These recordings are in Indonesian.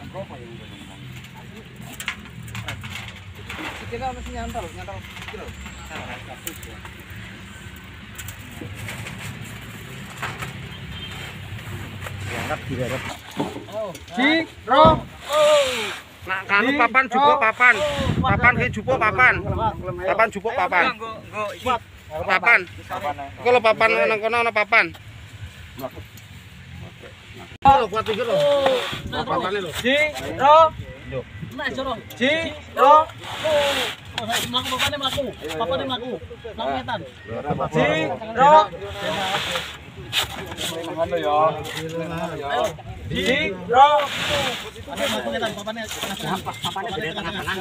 Kita masih nyantar kilo. Diangkat direret. Ciro. Nak kanu papan jupuk papan. Papan ki jupuk papan. Papan jupuk papan. Papan. Iku lho papan nang kono ana papan. Lho buat iki lho. Papane lho. Ciro. Nah, Ciro. Ciro. Mlaku papane mlaku. Papane mlaku. Mlaku ngetan. Ciro. Ngono ya. Ayo. Ciro. Mlaku ngetan papane. Papane gede tengah-tengah.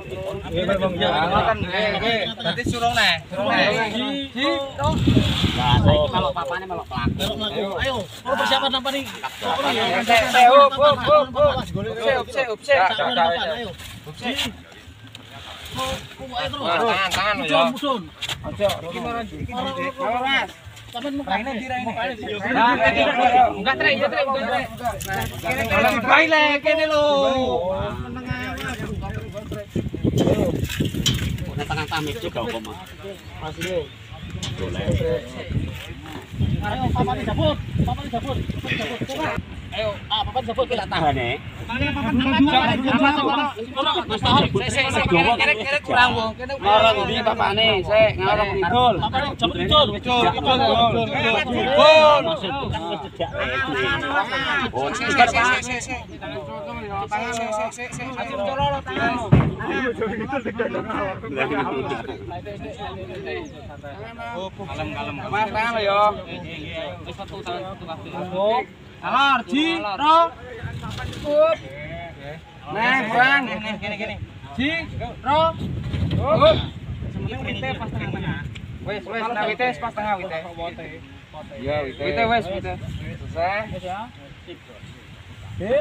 Berarti surung nih. Ciro. Nah, kalau papane melok mlaku. Ayo, kalau persiapan apa nih? Ayo. Tangan ya. Aja. Mas. Sampeyan mukane direne. Enggak trek, ya trek. Kalau baile kene lho. Ora tangan pamit juga kok, Mas. Masih. Ayo papan jabut. Ayo, papan jabut kita tahan ya. Mas tahan. Kene kurang wong, kene ngarang ndi papane, sik ngarang ngidul. Papane jabut ngidul. Oh, sik. Kalem. Mas tangan lho ya. Wis foto kabeh. Alor, Ciro. Cukup. Nah, Bang. Gini. Ciro. Cukup. Sementing wite pas tengah. Wis, nah wite pas tengah wite. Iya, wite wis. Selesai. Wis ya. Bil.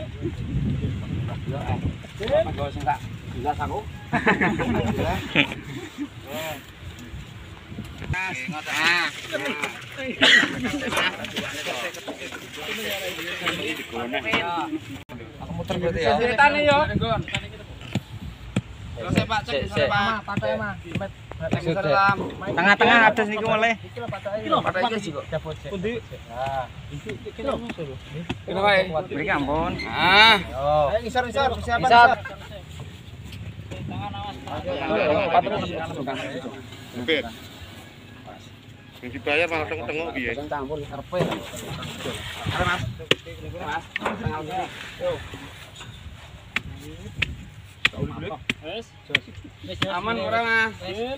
Bil. Sing tak jelas aku. Aku muter berarti ya. Ceritane yo. Terus Pak cek Pak, patah mah. Tengah-tengah atas niku oleh. Iki lho, patah iki kok. Pundi? Nah, iki lho. Kene wae. Mriki ampun. Ah. Ayo isor, siapa isor? Tangan awas. Oke. Yang dibayar malah tengok-tengok piye? Campur karpe. Are Mas. Mas, tengah iki. Yo. Wes. Aman ora, Mas?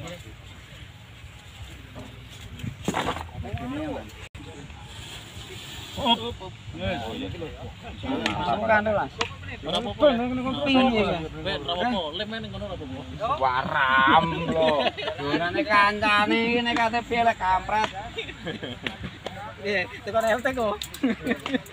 Waram lho. Donane kancane iki nek KTP lek kampret. Piye? Tekan LT kok.